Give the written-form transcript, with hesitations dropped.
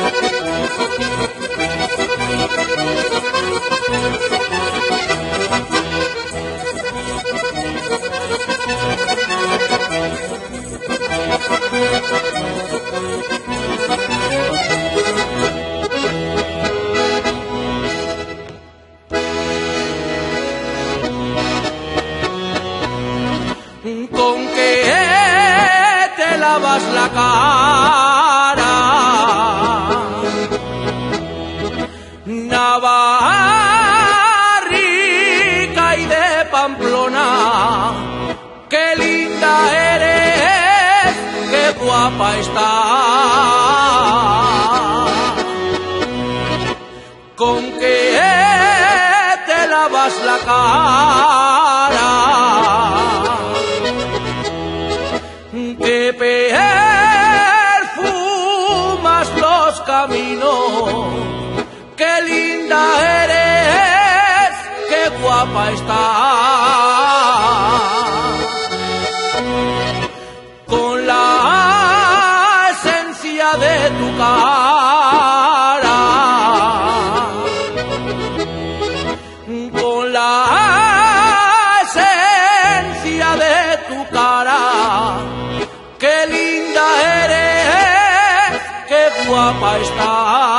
¿Con qué te lavas la cara? Navarrica y de Pamplona, qué linda eres, qué guapa estás. ¿Con qué te lavas la cara? Que perfumas los caminos, qué linda eres, qué guapa estás. Con la esencia de tu cara, con la esencia de tu cara, qué linda eres, qué guapa estás.